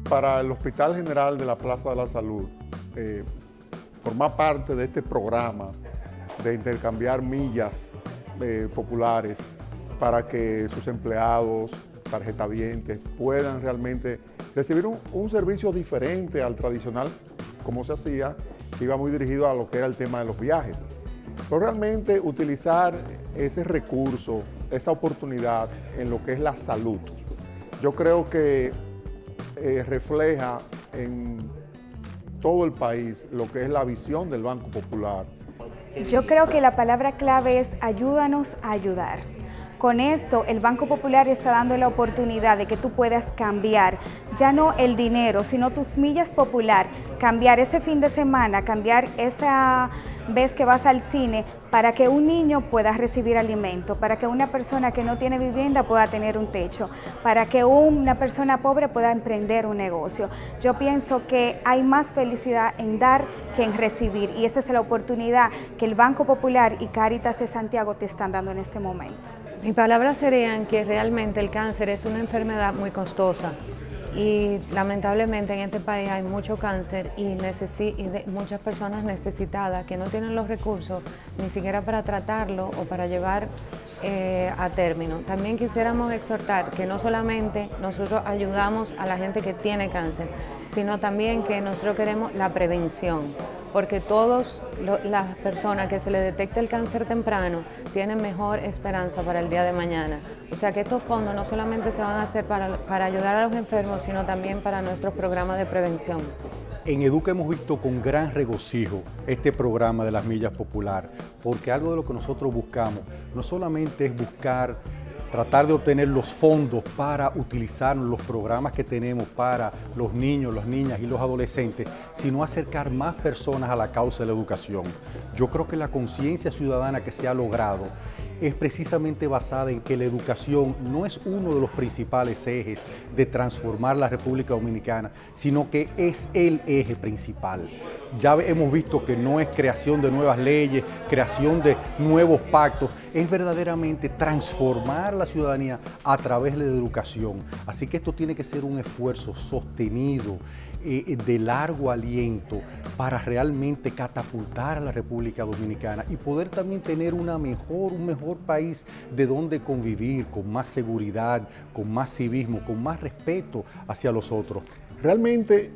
Para el Hospital General de la Plaza de la Salud, formar parte de este programa de intercambiar millas populares para que sus empleados, tarjetavientes, puedan realmente recibir un servicio diferente al tradicional, como se hacía, que iba muy dirigido a lo que era el tema de los viajes. Pero realmente utilizar ese recurso, esa oportunidad en lo que es la salud, yo creo que refleja en todo el país lo que es la visión del Banco Popular. Yo creo que la palabra clave es ayúdanos a ayudar. Con esto, el Banco Popular está dando la oportunidad de que tú puedas cambiar, ya no el dinero, sino tus millas popular, cambiar ese fin de semana, cambiar esa vez que vas al cine para que un niño pueda recibir alimento, para que una persona que no tiene vivienda pueda tener un techo, para que una persona pobre pueda emprender un negocio. Yo pienso que hay más felicidad en dar que en recibir, y esa es la oportunidad que el Banco Popular y Cáritas de Santiago te están dando en este momento. Mis palabras serían que realmente el cáncer es una enfermedad muy costosa y lamentablemente en este país hay mucho cáncer y muchas personas necesitadas que no tienen los recursos ni siquiera para tratarlo o para llevar a término. También quisiéramos exhortar que no solamente nosotros ayudamos a la gente que tiene cáncer, sino también que nosotros queremos la prevención, porque todas las personas que se les detecte el cáncer temprano tienen mejor esperanza para el día de mañana. O sea que estos fondos no solamente se van a hacer para ayudar a los enfermos, sino también para nuestros programas de prevención. En Educa hemos visto con gran regocijo este programa de las millas popular, porque algo de lo que nosotros buscamos no solamente es tratar de obtener los fondos para utilizar los programas que tenemos para los niños, las niñas y los adolescentes, sino acercar más personas a la causa de la educación. Yo creo que la conciencia ciudadana que se ha logrado es precisamente basada en que la educación no es uno de los principales ejes de transformar la República Dominicana, sino que es el eje principal. Ya hemos visto que no es creación de nuevas leyes, creación de nuevos pactos, es verdaderamente transformar la ciudadanía a través de la educación. Así que esto tiene que ser un esfuerzo sostenido, de largo aliento, para realmente catapultar a la República Dominicana y poder también tener un mejor país de donde convivir, con más seguridad, con más civismo, con más respeto hacia los otros. Realmente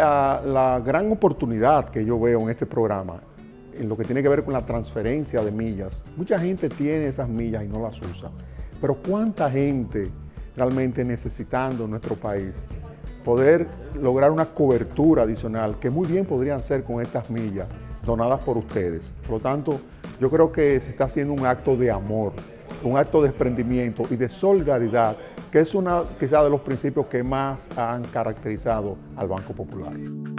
la gran oportunidad que yo veo en este programa, en lo que tiene que ver con la transferencia de millas, mucha gente tiene esas millas y no las usa, pero ¿cuánta gente realmente necesitando en nuestro país poder lograr una cobertura adicional que muy bien podrían ser con estas millas donadas por ustedes? Por lo tanto, yo creo que se está haciendo un acto de amor, un acto de desprendimiento y de solidaridad, que es quizá de los principios que más han caracterizado al Banco Popular.